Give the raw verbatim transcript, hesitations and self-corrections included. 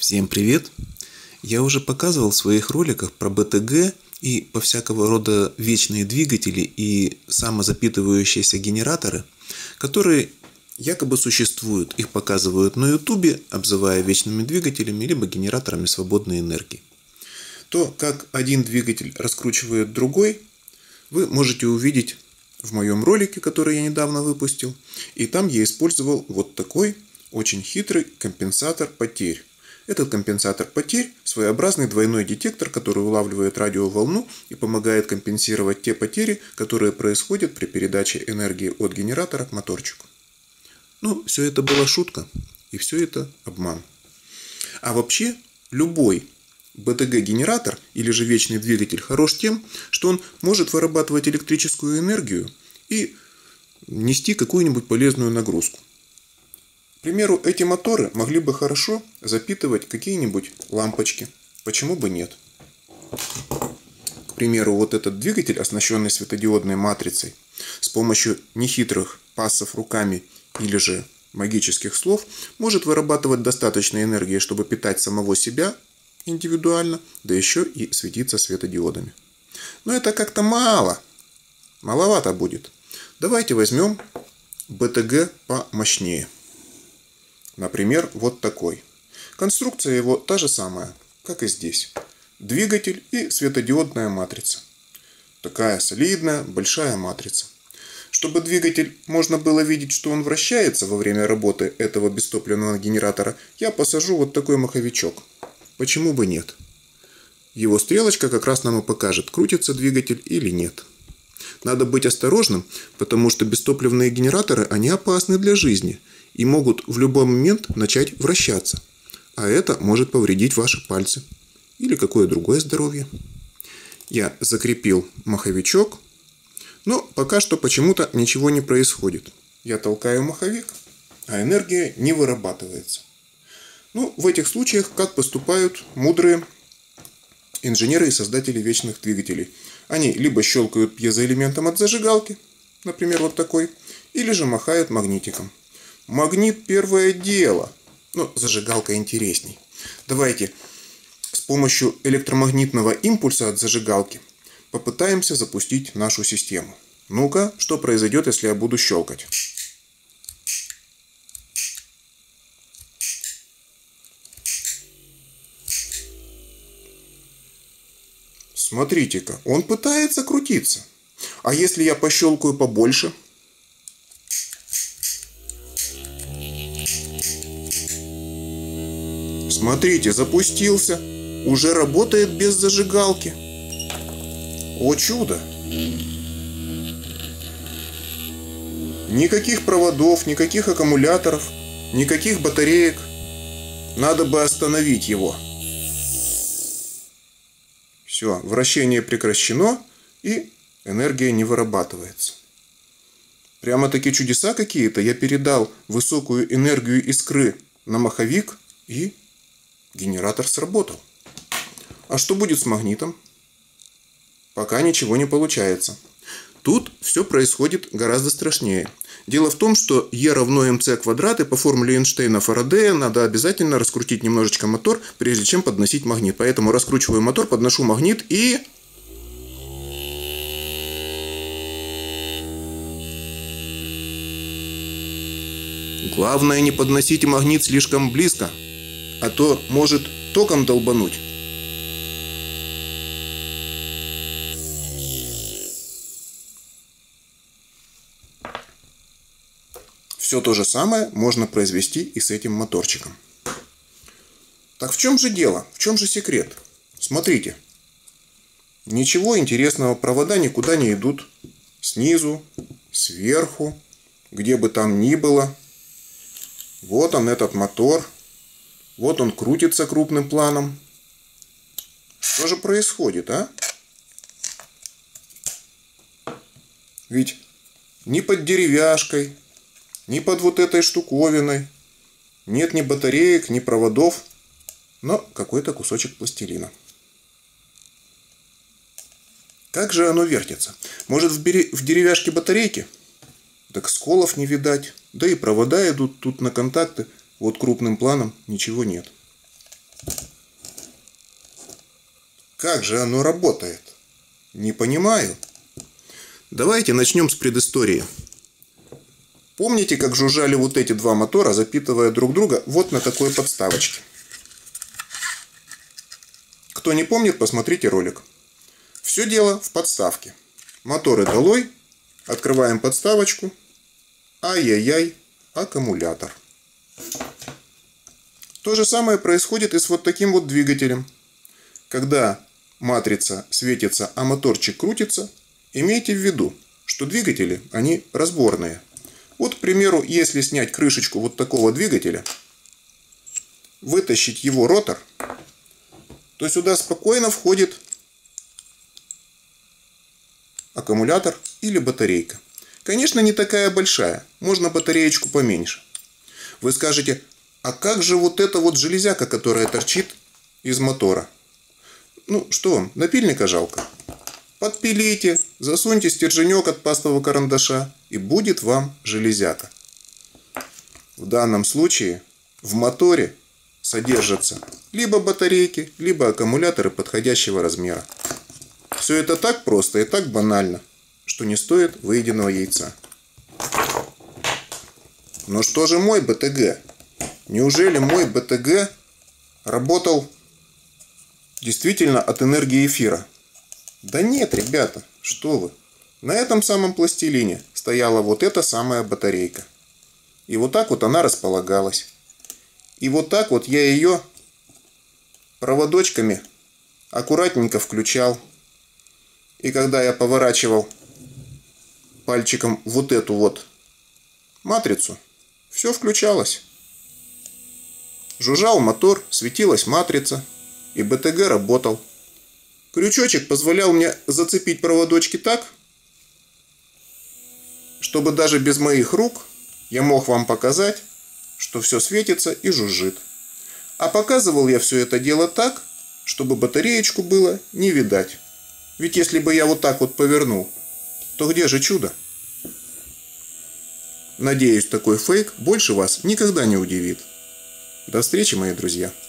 Всем привет! Я уже показывал в своих роликах про бэ тэ гэ и по всякого рода вечные двигатели и самозапитывающиеся генераторы, которые якобы существуют. Их показывают на ютубе, обзывая вечными двигателями либо генераторами свободной энергии. То, как один двигатель раскручивает другой, вы можете увидеть в моем ролике, который я недавно выпустил. И там я использовал вот такой очень хитрый компенсатор потерь. Этот компенсатор потерь – своеобразный двойной детектор, который улавливает радиоволну и помогает компенсировать те потери, которые происходят при передаче энергии от генератора к моторчику. Ну, все это была шутка, и все это обман. А вообще, любой бэ тэ гэ-генератор или же вечный двигатель хорош тем, что он может вырабатывать электрическую энергию и нести какую-нибудь полезную нагрузку. К примеру, эти моторы могли бы хорошо запитывать какие-нибудь лампочки. Почему бы нет? К примеру, вот этот двигатель, оснащенный светодиодной матрицей, с помощью нехитрых пассов руками или же магических слов, может вырабатывать достаточно энергии, чтобы питать самого себя индивидуально, да еще и светиться светодиодами. Но это как-то мало. Маловато будет. Давайте возьмем бэ тэ гэ помощнее. Например, вот такой. Конструкция его та же самая, как и здесь. Двигатель и светодиодная матрица. Такая солидная, большая матрица. Чтобы двигатель можно было видеть, что он вращается во время работы этого бестопливного генератора, я посажу вот такой маховичок. Почему бы нет? Его стрелочка как раз нам и покажет, крутится двигатель или нет. Надо быть осторожным, потому что бестопливные генераторы, они опасны для жизни и могут в любой момент начать вращаться. А это может повредить ваши пальцы или какое другое здоровье. Я закрепил маховичок, но пока что почему-то ничего не происходит. Я толкаю маховик, а энергия не вырабатывается. Ну, в этих случаях как поступают мудрые инженеры и создатели вечных двигателей? Они либо щелкают пьезоэлементом от зажигалки, например, вот такой, или же махают магнитиком. Магнит – первое дело, но зажигалка интересней. Давайте с помощью электромагнитного импульса от зажигалки попытаемся запустить нашу систему. Ну-ка, что произойдет, если я буду щелкать? Смотрите-ка, он пытается крутиться. А если я пощелкаю побольше? Смотрите, запустился. Уже работает без зажигалки. О чудо! Никаких проводов, никаких аккумуляторов, никаких батареек. Надо бы остановить его. Все, вращение прекращено, и энергия не вырабатывается. Прямо-таки чудеса какие-то. Я передал высокую энергию искры на маховик, и генератор сработал. А что будет с магнитом? Пока ничего не получается. Тут все происходит гораздо страшнее. Дело в том, что E равно mc квадрат, и по формуле Эйнштейна-Фарадея надо обязательно раскрутить немножечко мотор, прежде чем подносить магнит. Поэтому раскручиваю мотор, подношу магнит и... Главное, не подносите магнит слишком близко, а то может током долбануть. Все то же самое можно произвести и с этим моторчиком. Так в чем же дело? В чем же секрет? Смотрите. Ничего интересного, провода никуда не идут. Снизу, сверху, где бы там ни было. Вот он, этот мотор. Вот он крутится крупным планом. Что же происходит, а? Ведь ни под деревяшкой, ни под вот этой штуковиной нет ни батареек, ни проводов, но какой-то кусочек пластилина. Как же оно вертится? Может, в деревяшке батарейки? Так сколов не видать. Да и провода идут тут на контакты. Вот крупным планом ничего нет. Как же оно работает? Не понимаю. Давайте начнем с предыстории. Помните, как жужжали вот эти два мотора, запитывая друг друга вот на такой подставочке? Кто не помнит, посмотрите ролик. Все дело в подставке. Моторы долой. Открываем подставочку. Ай-яй-яй, аккумулятор. То же самое происходит и с вот таким вот двигателем. Когда матрица светится, а моторчик крутится, имейте в виду, что двигатели, они разборные. Вот, к примеру, если снять крышечку вот такого двигателя, вытащить его ротор, то сюда спокойно входит аккумулятор или батарейка. Конечно, не такая большая, можно батареечку поменьше. Вы скажете, а как же вот эта вот железяка, которая торчит из мотора? Ну, что вам, напильника жалко? Подпилите, засуньте стерженек от пастового карандаша, и будет вам железяка. В данном случае в моторе содержатся либо батарейки, либо аккумуляторы подходящего размера. Все это так просто и так банально, что не стоит выеденного яйца. Но что же мой БТГ? Неужели мой БТГ работал действительно от энергии эфира? Да нет, ребята, что вы. На этом самом пластилине стояла вот эта самая батарейка. И вот так вот она располагалась. И вот так вот я ее проводочками аккуратненько включал. И когда я поворачивал пальчиком вот эту вот матрицу, все включалось. Жужжал мотор, светилась матрица, и БТГ работал. Крючочек позволял мне зацепить проводочки так, чтобы даже без моих рук я мог вам показать, что все светится и жужжит. А показывал я все это дело так, чтобы батареечку было не видать. Ведь если бы я вот так вот повернул, то где же чудо? Надеюсь, такой фейк больше вас никогда не удивит. До встречи, мои друзья.